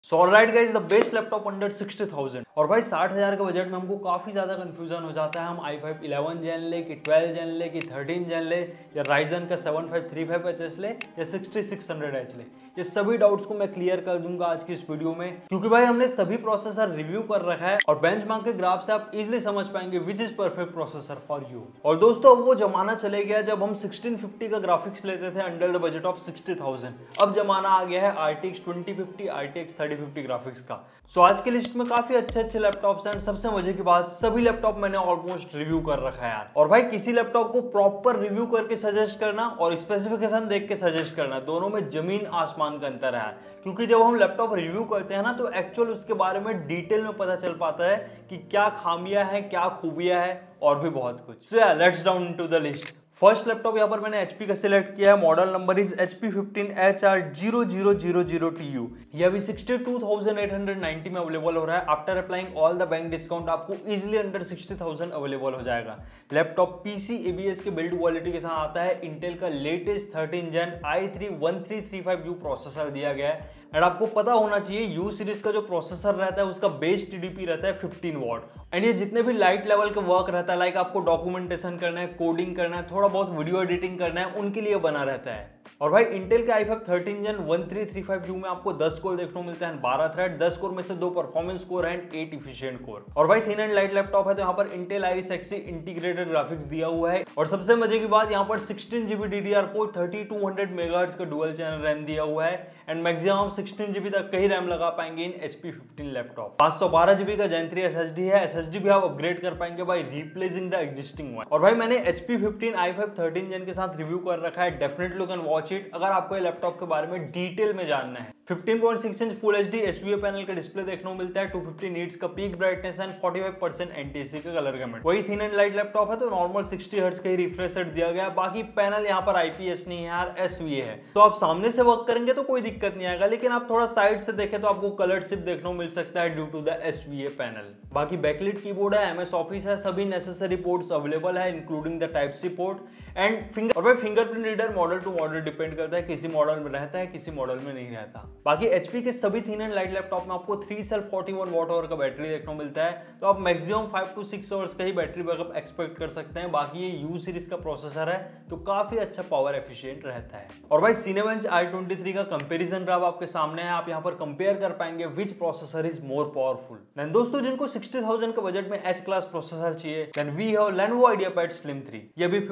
So alright guys, the best laptop under 60,000। और भाई 60,000 के बजट में हमको काफी ज्यादा कंफ्यूजन हो जाता है। हम i5 11 जेन ले कि 12 जेन ले कि 13 जेन ले या राइजन का 7535HS ले या 6600H ले। ये सभी डाउट्स को मैं क्लियर कर दूंगा आज की इस वीडियो में, क्योंकि भाई हमने सभी प्रोसेसर रिव्यू कर रखा है और बेंचमार्क के ग्राफ से आप इजीली समझ पाएंगे which is perfect processor for you. और दोस्तों, अब वो जमाना चले गया जब हम 1650 का ग्राफिक्स लेते थे अंडर द बजट ऑफ 60,000। अब जमाना आ गया है RTX 2050, RTX 3050 ग्राफिक्स का। सो आज की लिस्ट में काफी अच्छे लैपटॉप्स हैं। सबसे मजे की बात, सभी लैपटॉप मैंने ऑलमोस्ट रिव्यू कर रखा है यार। और भाई किसी लैपटॉप को प्रॉपर रिव्यू करके सजेस्ट करना और स्पेसिफिकेशन देख के सजेस्ट करना, दोनों में जमीन आसमान का अंतर है। क्योंकि जब हम लैपटॉप रिव्यू करते हैं ना, तो एक्चुअल उसके बारे में डिटेल में पता चल पाता है कि क्या खामियां हैं, क्या खूबियां हैं और भी बहुत कुछ। So yeah let's down into the list. First laptop यहाँ पर मैंने HP का सिलेक्ट किया है। Model number is HP15HR0000TU। ये अभी 62,890 में अवेलेबल हो रहा है। After applying all the bank discount आपको इजीली अंडर 60,000 अवेलेबल हो जाएगा। लैपटॉप PC ABS के बिल्ड क्वालिटी के साथ आता है। इंटेल का लेटेस्ट 13 जेन i3-1335U प्रोसेसर दिया गया है। एंड आपको पता होना चाहिए U सीरीज का जो प्रोसेसर रहता है उसका बेस TDP रहता है 15 वॉट। एंड ये जितने भी लाइट लेवल का वर्क रहता है, लाइक आपको डॉक्यूमेंटेशन करना है, कोडिंग करना है, थोड़ा बहुत वीडियो एडिटिंग करना है, उनके लिए बना रहता है। और भाई इंटेल के i5 13 जेन 1335U में आपको 10 कोर देखने को मिलता है, 12 थ्रेड, 10 कोर में से 2 performance core and 8 efficient core. और भाई थिन एंड लाइट लैपटॉप है, तो यहाँ पर Intel Iris Xe integrated graphics दिया हुआ है। और सबसे मजे की बात, यहाँ पर 16GB DDR4 3200 MHz का डुअल चैनल रैम दिया हुआ है। एंड मैक्सिमम 16GB तक का ही रैम लगा पाएंगे इन HP15 लैपटॉप। 512GB का Gen 3 SSD है। SSD भी आप अपग्रेड कर पाएंगे by replacing the existing one. और भाई मैंने HP15 i5 13 जेन के साथ रिव्यू कर रखा है। Definitely you can watch it अगर आपको ये लैपटॉप के बारे में डिटेल में जानना है। 15.6 inch full HD SVA panel का डिस्प्ले देखने को मिलता है। 250 नीट्स का पीक ब्राइटनेस एंड 45% NTSC का कलर गैमेट। वही थिन एंड लाइट लैपटॉप है, तो नॉर्मल 60 हर्ट्ज का ही रिफ्रेश रेट दिया गया है। बाकी पैनल यहाँ पर IPS नहीं है यार, SVA है। तो आप सामने से वर्क करेंगे तो कोई दिक्कत नहीं आएगा, लेकिन आप थोड़ा साइड से देखें तो आपको कलर शिफ्ट देखने को मिल सकता है due to the SVA panel. बाकी बैकलिट कीबोर्ड है, MS ऑफिस है, सभी नेसेसरी पोर्ट्स अवेलेबल है including the type C port and finger. और भाई fingerprint reader model to model depend करता है, किसी मॉडल में रहता है, किसी मॉडल में नहीं रहता। बाकी HP के सभी थिन एंड लाइट लैपटॉप में आपको 3 सेल 41 वॉट आवर का बैटरी देखने को मिलता है, तो आप मैक्सिमम 5 to 6 आवर्स का ही बैटरी बैकअप एक्सपेक्ट कर सकते हैं। बाकी ये U सीरीज का प्रोसेसर है, तो काफी अच्छा पावर एफिशिएंट रहता है। और भाई Cinebench i23 का कंपैरिजन ग्राफ आपके सामने है। आप यहाँ पर कंपेयर कर पाएंगे which processor is more powerful. Then दोस्तों, जिनको 60,000 के बजट में H क्लास प्रोसेसर चाहिए, then we have Lenovo IdeaPad Slim 3। ये भी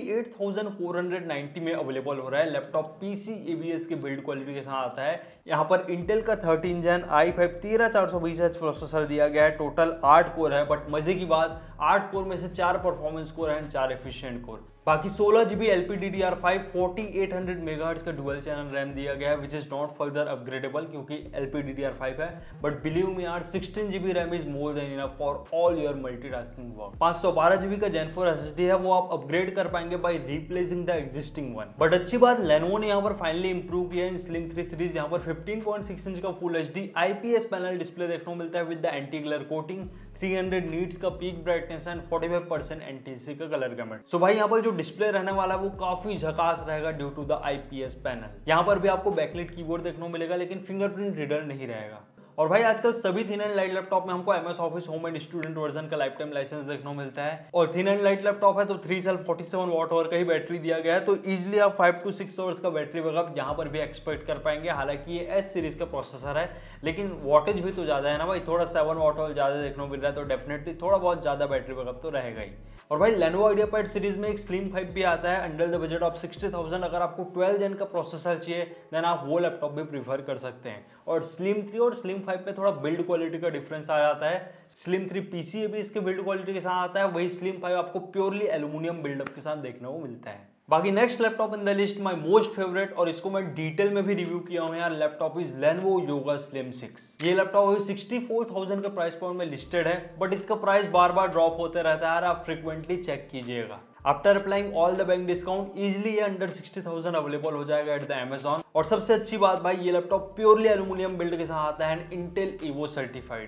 58,490 में अवेलेबल हो रहा है। लैपटॉप PC ABS के बिल्ड क्वालिटी के साथ आता है। यहाँ पर इंटेल का 13 जेन i5 13420H प्रोसेसर दिया गया है। टोटल 8 कोर है, बट मजे की बात 8 कोर में से 4 परफॉर्मेंस कोर है, 4 एफिशिएंट कोर। बाकी 16GB LPDDR5 4800 MHz का डुअल चैनल रैम दिया गया है, which is not further upgradeable क्योंकि LPDDR5 है। बट बिलीव मी यार, 16GB RAM is more than enough for all your multitasking work. 512GB का Gen 4 SSD है, वो आप अपग्रेड कर पाएंगे by replacing the existing one. But अच्छी बात, Lenovo ने यहाँ पर फाइनली इंप्रूव किया है इन Slim 3 सीरीज। यहाँ पर 15.6 इंच का full HD IPS panel display देखने को मिलता है with the anti glare coating, 300 nits का पीक ब्राइटनेस एंड 45% NTSC का कलर गैमेट। सो भाई यहाँ पर जो डिस्प्ले रहने वाला है वो काफी झकास रहेगा due to the IPS panel. यहाँ पर भी आपको बैकलिट कीबोर्ड देखने को मिलेगा, लेकिन फिंगरप्रिंट रीडर नहीं रहेगा। और भाई आजकल सभी थिन एंड लाइट लैपटॉप में हमको MS office home and student version का लाइफ टाइम लाइसेंस देखने को मिलता है। और थिन एंड लाइट लैपटॉप है, तो 3 सेल 47 वॉट आवर का ही बैटरी दिया गया है, तो इजीली आप 5 to 6 आवर्स का बैटरी बैकअप यहाँ पर भी एक्सपेक्ट कर पाएंगे। हालांकि ये S सीरीज का प्रोसेसर है, लेकिन वॉटेज भी तो ज्यादा है ना भाई, थोड़ा 7 वॉट आवर ज्यादा देखने को मिल रहा है, तो डेफिनेटली थोड़ा बहुत ज्यादा बैटरी बैकअप तो रहेगा ही। और भाई Lenovo IdeaPad सीरीज में एक Slim 5 भी आता है अंडर द बजट ऑफ 60,000। अगर आपको 12 जेन का प्रोसेसर चाहिए, देन आप वो लैपटॉप भी प्रीफर कर सकते हैं। और Slim 3 और Slim 5 में थोड़ा बिल्ड क्वालिटी का डिफरेंस आ जाता है। Slim 3 PC भी इसके बिल्ड क्वालिटी के साथ आता है, वही Slim 5 आपको प्योरली एल्यूमिनियम बिल्डअप के साथ देखने को मिलता है। बाकी next laptop in the list, my most favourite, और इसको मैं डिटेल में भी रिव्यू किया हूं यार, laptop is Lenovo Yoga Slim 6। ये लैपटॉप अभी 64,000 के प्राइस पॉइंट में लिस्टेड है, बट इसका प्राइस बार बार ड्रॉप होते रहता है यार, आप फ्रिक्वेंटली चेक कीजिएगा। After applying all the bank discount easily ये अंडर 60,000 अवेलेबल हो जाएगा एट द Amazon। और सबसे अच्छी बात भाई, ये लैपटॉप प्योरली एल्यूमिनियम बिल्ड के साथ आता है एंड इंटेल Evo सर्टिफाइड है।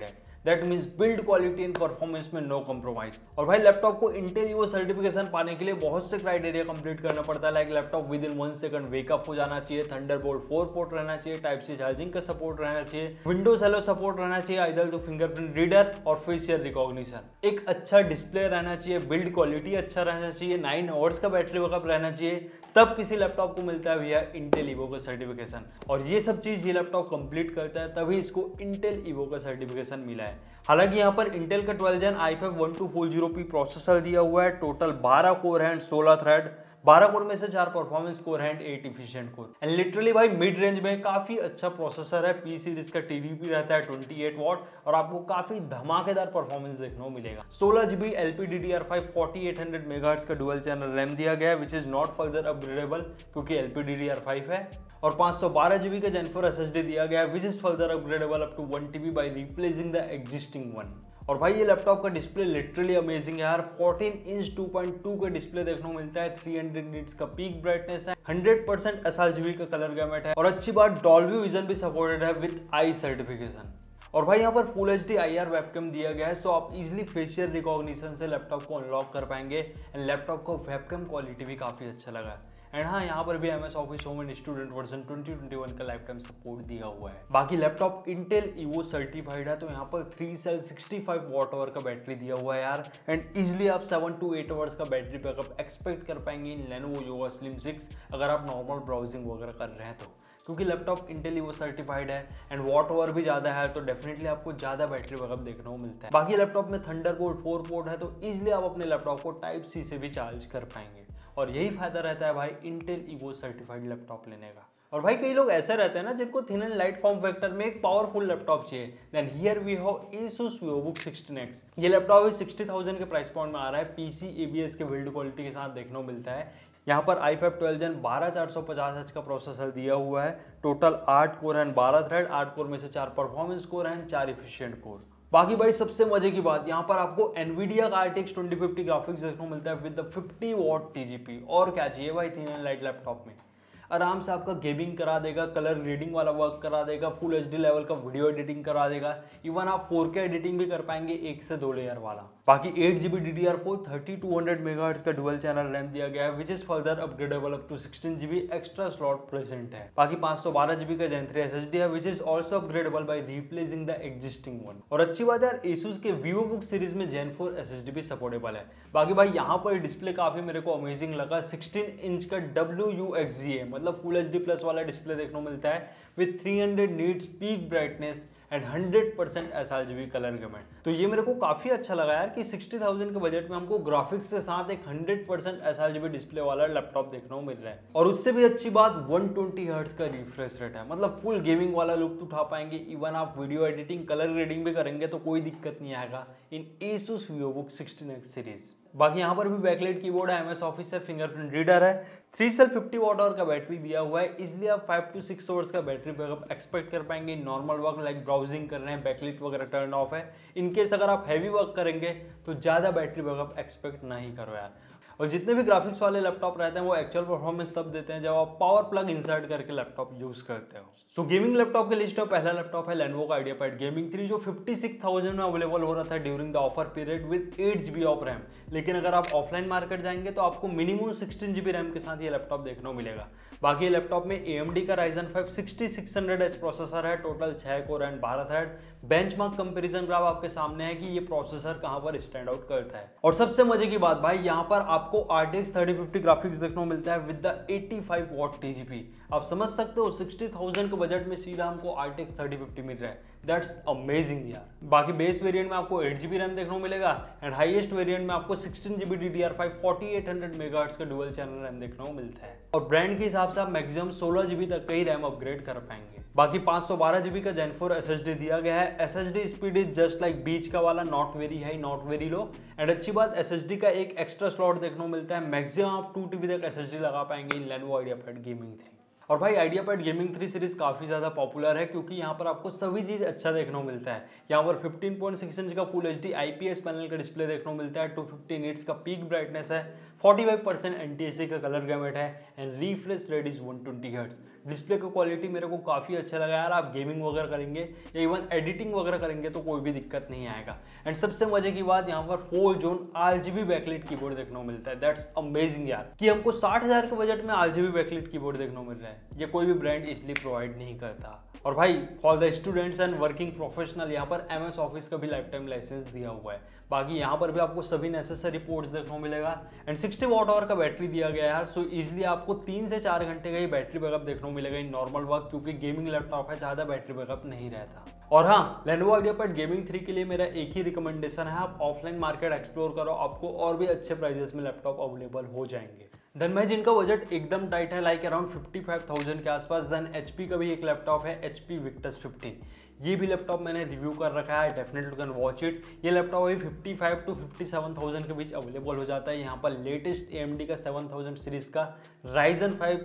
That means build quality and performance में नो कॉम्प्रोमाइज। और भाई लैपटॉप को इंटेल ईवो सर्टिफिकेशन पाने के लिए बहुत से क्राइटेरिया कंप्लीट करना पड़ता है, like laptop within 1 second wake up हो जाना चाहिए, थंडरबोल्ट 4 पोर्ट रहना चाहिए, टाइप सी चार्जिंग का सपोर्ट रहना चाहिए, विंडोज हेलो सपोर्ट रहना चाहिए, आइदर तो फिंगरप्रिंट रीडर और फेशियल रिकॉग्निशन, एक अच्छा डिस्प्ले रहना चाहिए, बिल्ड क्वालिटी अच्छा रहना चाहिए, 9 आवर्स का बैटरी बैकअप रहना चाहिए, तब किसी लैपटॉप को मिलता है भैया इंटेल ईवो का सर्टिफिकेशन। और ये सब चीज ये लैपटॉप कंप्लीट करता है, तभी इसको इंटेल ईवो का सर्टिफिकेशन मिला है। हालांकि यहाँ पर इंटेल का 12 Gen i5-1240p प्रोसेसर दिया हुआ है, टोटल 12 कोर है एंड 16 थ्रेड, 12 कोर में से 4 परफॉर्मेंस कोर है and 8 efficient core. And literally भाई मिड रेंज में काफी अच्छा प्रोसेसर है। पी सीरीज का टीडीपी रहता है 28 वॉट और आपको काफी धमाकेदार परफॉर्मेंस देखने को मिलेगा। 16GB LPDDR5 4800 मेगाहर्ट्ज का डुअल चैनल रैम दिया गया है, which is not further upgradeable क्योंकि LPDDR5 है। और 512GB का Gen 4 SSD दिया गया है, which is further upgradeable up to 1TB by replacing the existing one. और भाई ये लैपटॉप का डिस्प्ले लिटरली अमेजिंग है यार। 14 इंच 2.2 का डिस्प्ले देखने को मिलता है, 300 निट्स का पीक ब्राइटनेस है, 100% sRGB का कलर गैमेट है और अच्छी बात डॉल्बी विजन भी सपोर्टेड है विद आई सर्टिफिकेशन। और भाई यहाँ पर फुल HD IR वेबकैम दिया गया है, सो आप इजीली फेशियल रिकॉग्निशन से लैपटॉप को अनलॉक कर पाएंगे। एंड लैपटॉप का वेबकैम क्वालिटी भी काफी अच्छा लगा है। एंड हाँ, यहाँ पर भी MS office home and student version 2021 का लाइफ टाइम सपोर्ट दिया हुआ है। बाकी लैपटॉप इंटेल ईवो सर्टिफाइड है, तो यहाँ पर 3 सेल 65 वॉट आवर का बैटरी दिया हुआ है यार। एंड इजिली आप 7 to 8 आवर्स का बैटरी बैकअप एक्सपेक्ट कर पाएंगे इन Lenovo Yoga Slim 6 अगर आप नॉर्मल ब्राउजिंग वगैरह कर रहे हैं तो, क्योंकि लैपटॉप इंटेल ईवो सर्टिफाइड है एंड वॉट आवर भी ज़्यादा है, तो डेफिनेटली आपको ज़्यादा बैटरी बैकअप देखने को मिलता है। बाकी लैपटॉप में थंडरबोल्ट 4 पोर्ट है, तो इजिली आप अपने लैपटॉप को टाइप सी से भी चार्ज कर पाएंगे। और यही फायदा रहता है भाई इंटेल ईवो सर्टिफाइड लैपटॉप लेने का। और भाई कई लोग ऐसे रहते हैं ना जिनको thin and light form factor में एक पावरफुल लैपटॉप चाहिए, then here we have Asus VivoBook 16X। ये लैपटॉप भी 60,000 के प्राइस पॉइंट में आ रहा है, PC ABS के बिल्ड क्वालिटी के साथ देखने को मिलता है। यहाँ पर i5 12 Gen 12450H का प्रोसेसर दिया हुआ है, टोटल 8 कोर है 12 थ्रेड, 8 कोर में से 4 परफॉर्मेंस कोर हैं, 4 इफिशिएंट कोर। बाकी भाई सबसे मजे की बात, यहाँ पर आपको Nvidia का RTX 2050 ग्राफिक्स देखने को मिलता है विद द 50 वॉट TGP। और क्या चाहिए भाई थिन एंड लाइट लैपटॉप में। आराम से आपका गेमिंग करा देगा, कलर ग्रेडिंग वाला वर्क करा देगा, फुल HD लेवल का वीडियो एडिटिंग करा देगा, इवन आप 4K एडिटिंग भी कर पाएंगे 1 से 2 लेयर वाला। बाकी 8GB DDR4 3200 मेगाहर्ट्ज का डुअल चैनल रैम दिया गया है, which is further upgradeable up to 16GB extra slot present है। बाकी 512GB का Gen 3 SSD है, which is also upgradeable by replacing the existing one. और अच्छी बात है यार, Asus के VivoBook सीरीज में Gen 4 SSD भी सपोर्टेबल है। बाकी भाई यहाँ पर डिस्प्ले काफी मेरे को अमेजिंग लगा, 16 इंच का WUXGA मतलब फुल HD प्लस वाला डिस्प्ले देखने को मिलता है with 300 nits peak brightness and 100% sRGB colour gamut. तो ये मेरे को काफी अच्छा लगा यार कि 60,000 के बजट में हमको ग्राफिक्स के साथ एक 100% sRGB डिस्प्ले वाला लैपटॉप देखने को मिल रहा है। और उससे भी अच्छी बात 120 हर्ट्ज का रिफ्रेश रेट है, मतलब फुल गेमिंग वाला लुक उठा पाएंगे। इवन आप वीडियो एडिटिंग कलर ग्रेडिंग भी करेंगे तो कोई दिक्कत नहीं आएगा इन Asus VivoBook 16X सीरीज। बाकी यहाँ पर भी बैकलाइट कीबोर्ड है, MS ऑफिस से फिंगरप्रिंट रीडर है, 3 सेल 50 वॉट आवर का बैटरी दिया हुआ है, इसलिए आप 5 to 6 आवर्स का बैटरी बैकअप एक्सपेक्ट कर पाएंगे। नॉर्मल वर्क लाइक ब्राउजिंग कर रहे हैं, बैकलाइट वगैरह टर्न ऑफ है, इनकेस अगर आप हैवी वर्क करेंगे तो ज़्यादा बैटरी बैकअप एक्सपेक्ट नहीं करो यार। और जितने भी ग्राफिक्स वाले लैपटॉप रहते हैं वो एक्चुअल परफॉर्मेंस तब देते हैं जब आप पावर प्लग इंसर्ट करके लैपटॉप यूज करते हो। सो गेमिंग लैपटॉप के लिस्ट में पहला लैपटॉप है Lenovo का IdeaPad Gaming 3, जो 56,000 में अवेलेबल हो रहा था during the offer period with 8GB of RAM. लेकिन अगर आप ऑफलाइन मार्केट जाएंगे तो आपको मिनिमम 16GB रैम के साथ ये लैपटॉप देखने को मिलेगा। बाकी ये लैपटॉप में AMD का Ryzen 5 6600H प्रोसेसर है, total 6 core and 12 thread. Benchmark comparison graph आपके सामने है कि ये प्रोसेसर कहां पर स्टैंड आउट करता है। और सबसे मजे की बात भाई, यहाँ पर आपको RTX 3050 ग्राफिक्स देखने को मिलता है विद द 85 वॉट TGP। आप समझ सकते हो 60,000 के बजट में सीधा हमको RTX 3050 मिल रहा है, दैट्स अमेजिंग यार। बाकी बेस वेरिएंट में आपको 8GB रैम देखने को मिलेगा एंड हाईएस्ट वेरिएंट में आपको 16GB DDR5 4800 मेगाहर्ट्ज का डुअल चैनल रैम देखने को मिलता है। और ब्रांड के हिसाब से आप मैक्सिमम 16GB तक का ही रैम अपग्रेड कर पाएंगे। बाकी 512GB का Gen 4 SSD दिया गया है। SSD speed is just like बीच का वाला, not very high not very low. And अच्छी बात SSD का एक एक्स्ट्रा स्लॉट देखने को मिलता है, मैक्सिमम आप 2TB तक SSD लगा पाएंगे इन Lenovo IdeaPad Gaming 3। और भाई IdeaPad Gaming 3 सीरीज काफी ज्यादा पॉपुलर है क्योंकि यहाँ पर आपको सभी चीज अच्छा देखने को मिलता है। यहाँ पर 15.6 इंच का फुल HD IPS पैनल का डिस्प्ले देखने को मिलता है, 250 निट्स का पीक ब्राइटनेस है, 45% NTSC का कलर गैमेट है and refresh rate is 120 hertz. Display का क्वालिटी मेरे को काफ़ी अच्छा लगा यार। आप गेमिंग वगैरह करेंगे या इवन एडिटिंग वगैरह करेंगे तो कोई भी दिक्कत नहीं आएगा। एंड सबसे मजे की बात, यहाँ पर 4 जोन RGB बैकलाइट कीबोर्ड देखने को मिलता है। दैट्स अमेजिंग यार, कि हमको 60,000 के बजट में RGB बैकलाइट कीबोर्ड देखने को मिल रहा है। ये कोई भी ब्रांड इसलिए प्रोवाइड नहीं करता। और भाई for the students and working professional यहाँ पर MS ऑफिस का भी लाइफ टाइम लाइसेंस दिया हुआ है। बाकी यहाँ पर भी आपको सभी नेसेसरी पोर्ट्स देखने को मिलेगा। एंड 60 वॉट आवर का बैटरी दिया गया है यार। सो इजिली आपको 3 से 4 घंटे का ही बैटरी बैकअप देखने को मिलेगा इन नॉर्मल वर्क, क्योंकि गेमिंग लैपटॉप है, ज़्यादा बैटरी बैकअप नहीं रहता। और हाँ, Lenovo IdeaPad Gaming 3 के लिए मेरा एक ही रिकमेंडेशन है, आप ऑफलाइन मार्केट एक्सप्लोर करो, आपको और भी अच्छे प्राइजेस में लैपटॉप अवेलेबल हो जाएंगे। देन भाई जिनका बजट एकदम टाइट है, लाइक अराउंड 55,000 के आसपास, देन HP का भी एक लैपटॉप है HP Victus 15। ये भी लैपटॉप मैंने रिव्यू कर रखा है, definitely you can watch it. ये लैपटॉप अभी 55 to 57,000 के बीच अवेलेबल हो जाता है। यहाँ पर लेटेस्ट AMD का 7000 सीरीज का Ryzen 5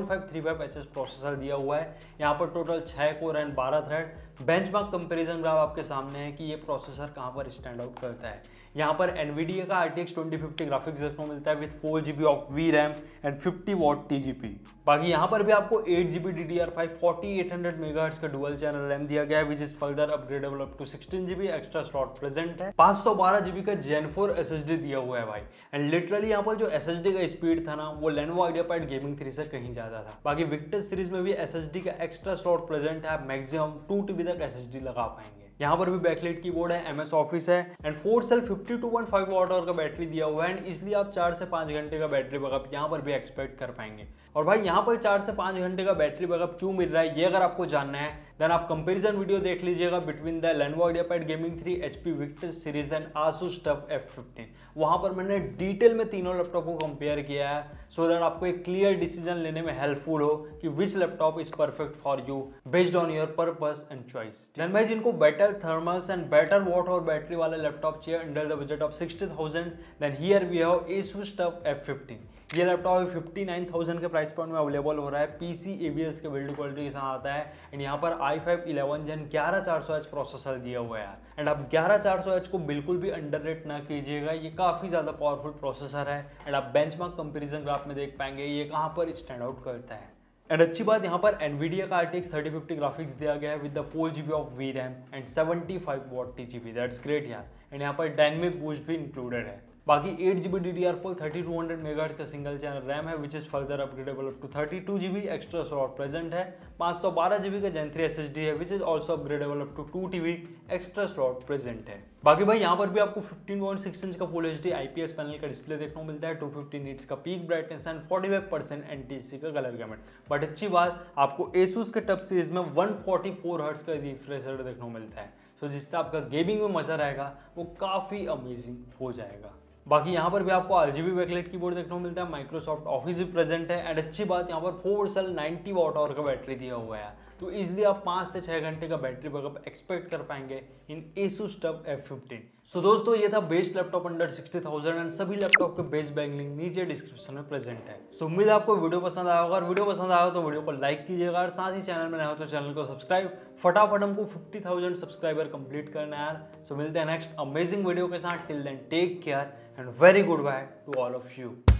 7535HS प्रोसेसर दिया हुआ है। यहाँ पर total 6 core and 12 thread. Benchmark comparison graph आपके सामने है कि ये प्रोसेसर कहाँ पर स्टैंड आउट करता है। यहाँ पर NVIDIA का RTX 2050 ग्राफिक्स देखने को मिलता है with 4GB of VRAM and 50 watt TGP। बाकी यहाँ पर भी आपको 8GB DDR5 4800 MHz का डुअल चैनल रैम दिया गया है, which is further upgradeable up to 16GB। Extra slot present है। 512GB का Gen 4 SSD दिया हुआ है भाई। एंड लिटरली यहाँ पर जो SSD का स्पीड था ना, वो Lenovo IdeaPad Gaming 3 से कहीं ज्यादा था। बाकी Victus सीरीज में भी SSD का एक्स्ट्रा स्लॉट प्रेजेंट है, मैक्सिमम 2TB तक SSD लगा पाएंगे। यहाँ पर भी बैकलाइट कीबोर्ड है, MS ऑफिस है एंड 4 सेल 52.5 वॉट आवर का बैटरी दिया हुआ है। एंड इसलिए आप 4 से 5 घंटे का बैटरी बैकअप यहाँ पर भी एक्सपेक्ट कर पाएंगे। और भाई यहाँ पर 4 से 5 घंटे का बैटरी बैकअप क्यों मिल रहा है, ये अगर आपको जानना है देन आप कंपैरिजन वीडियो देख लीजिएगा between the Lenovo IdeaPad Gaming 3 HP Victus series and Asus TUF F15। वहां पर मैंने डिटेल में तीनों लैपटॉप को कंपेयर किया है, सो दैट आपको एक क्लियर डिसीजन लेने में हेल्पफुल हो कि which laptop is perfect for you based on your purpose and choice. Then भाई जिनको better thermals and better watt और बैटरी वाला लैपटॉप चाहिए under the budget of 60,000, then here we have Asus TUF F15। ये laptop 59,000 के price point में available हो रहा है। PC ABS के बिल्ड क्वालिटी के साथ आता है। एंड यहाँ पर i5 11 Gen 11400H प्रोसेसर दिया हुआ है। एंड आप 11400H को बिल्कुल भी अंडररेट ना कीजिएगा, ये काफ़ी ज़्यादा पावरफुल प्रोसेसर है। एंड आप बेंचमार्क कंपैरिजन ग्राफ में देख पाएंगे ये कहाँ पर स्टैंड आउट करता है। एंड अच्छी बात, यहाँ पर NVIDIA का RTX 3050 ग्राफिक्स दिया गया है with the 4GB of VRAM and 75 watt TGP। That's great यार। एंड यहाँ पर डायनेमिक बूस्ट भी इंक्लूडेड है। बाकी 8GB DDR4 3200 MHz का सिंगल चैनल रैम है, which is further upgradeable up to 32GB। Extra slot present है। 512GB का Gen 3 SSD है, which is also upgradeable up to 2TB। Extra slot present है। बाकी भाई यहाँ पर भी आपको 15.6 इंच का फुल HD IPS पैनल का डिस्प्ले देखने को मिलता है, 250 नीट्स का पीक ब्राइटनेस एंड 45% NTSC का कलर गैमेट। बट अच्छी बात, आपको Asus के टफ सीरीज में 144 हर्ट्ज का रिफ्रेश रेट देखने को मिलता है, तो जिससे आपका गेमिंग में मजा रहेगा वो काफी अमेजिंग हो जाएगा। बाकी यहाँ पर भी आपको RGB बैकलाइट कीबोर्ड देखने को मिलता है, माइक्रोसॉफ्ट ऑफिस भी प्रेजेंट है। एंड अच्छी बात, यहाँ पर 4 सेल 90 वॉट आवर का बैटरी दिया हुआ है, तो इजिली आप 5 से 6 घंटे का बैटरी बैकअप एक्सपेक्ट कर पाएंगे इन Asus TUF F15। सो दोस्तों, ये था बेस्ट लैपटॉप अंडर 60,000 एंड सभी लैपटॉप के बेस्ट बैग लिंक नीचे डिस्क्रिप्शन में प्रेजेंट है। सो उम्मीद है आपको वीडियो पसंद आया होगा। अगर वीडियो पसंद आया हो तो वीडियो को लाइक कीजिएगा और साथ ही चैनल में नया हो तो चैनल को सब्सक्राइब। फटाफट हमको 50,000 सब्सक्राइबर कंप्लीट करना है यार। सो मिलते हैं नेक्स्ट अमेजिंग वीडियो के साथ। Till then take care and very goodbye to all of you.